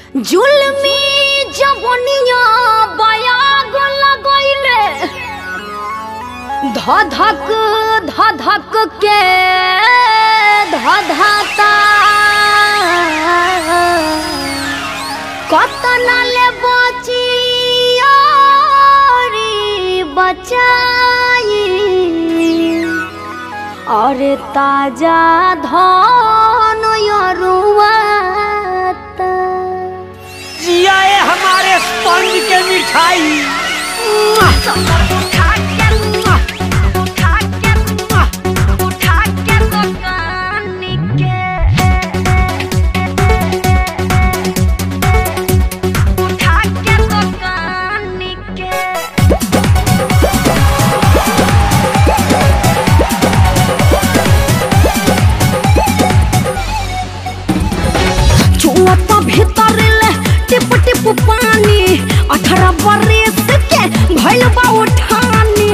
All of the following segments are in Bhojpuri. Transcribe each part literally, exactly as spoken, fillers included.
जुल्मी जवनिया बयाग लगैले धधक धधक के धधाता कतना ले बचियारी बचाई और ताजा धन यरुआता जिया हमारे स्पंज के मिठाई भीतर ले टिप टिप पानी अठारह बरस के भइल बा उठानी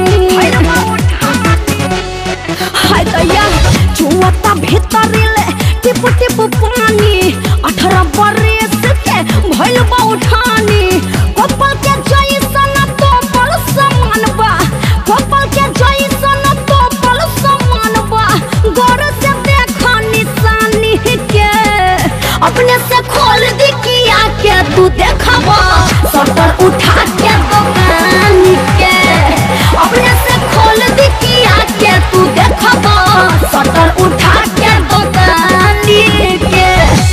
हाय दया चुवता भीतर ले टिप टिप पानी अठारह बरस के भइल बा उठानी कपल के जैसन तो बल समान बा कपल के जैसन तो बल समान बा गौर से देखा निशानी के अपने से खोल दी किया के तू देखबा शटर उठा के दुकान के अपने से खोल दी किया के तू देखबा शटर उठा के दुकान के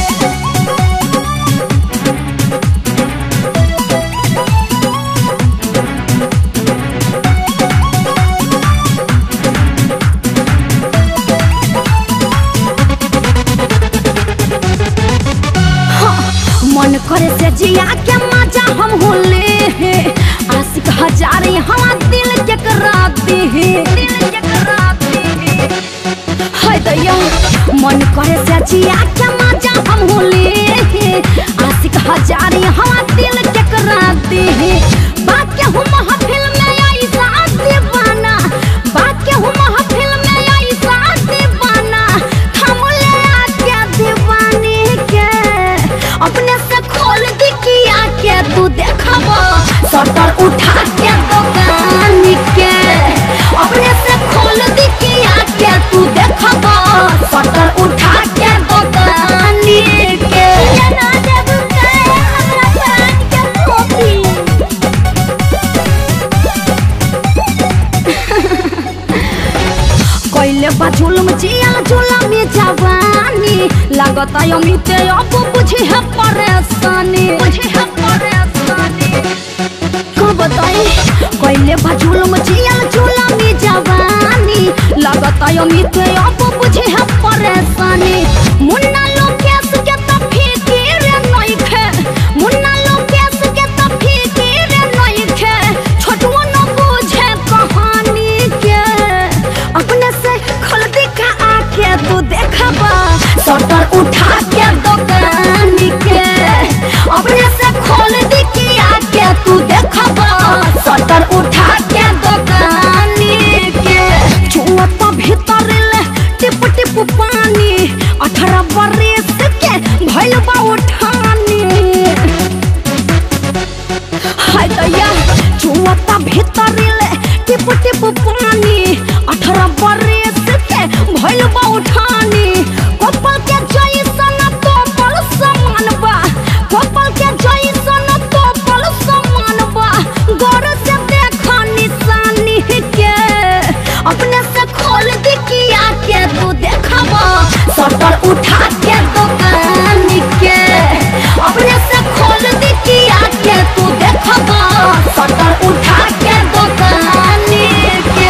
मन करे से जिया के मजा हम होले है आशिक हजारी हम दिल के कराते हैं दिल के कराते हैं हाय दया मन करे से जिया के मजा हम होले है आशिक हजारी हम दिल के कराते हैं बात के हम महफिल में आई साथ दीवाना बात के हम महफिल में आई साथ दीवाना हम ले आके दीवानी के अपने से खोल दी किया के तू देखबा शटर उठा के दुकान के अपने से खोल दी किया के तू देखबा शटर उठा के दुकान के ना जब के हमरा प्राण के खोपी कोइले बा जुल्म जिया जुला में जवानी लागत अमित अब बुझे है परेशानी बुझे है परेशानी को बताई कोइले बा जुल्म जिया जुला में जवानी लागत अमित अब बुझे है परेशानी मुन्ना लोकेश के तो फिकिर नहीं खे मुन्ना लोकेश के तो फिकिर नहीं खे छोटुओ न बुझे कहानी के अपने से खोल दी का आके तू देखबा शटर उठा के दुकान के अपने से खोल दी की आके तू देखबा शटर उठा के दुकान के चुवता भीतर ले टिप टिप पानी अठारह बरस के भइल बा उठानी हाय दया चुवता भीतर ले टिप टिप पानी अठारह बरस के भइल बा उठानी कपल के जैसन तो बल समान बा कपल के जैसन तो बल समान बा गौर से देखा निशानी के अपने से खोल दी किया के तू देखबा शटर उठा के दुकान के अपने से खोल दी किया के तू देखबा शटर उठा के दुकान के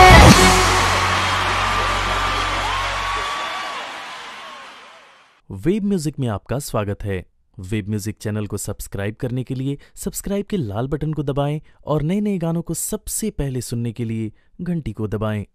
वेब म्यूजिक में आपका स्वागत है। वेब म्यूजिक चैनल को सब्सक्राइब करने के लिए सब्सक्राइब के लाल बटन को दबाएं और नए नए गानों को सबसे पहले सुनने के लिए घंटी को दबाएं।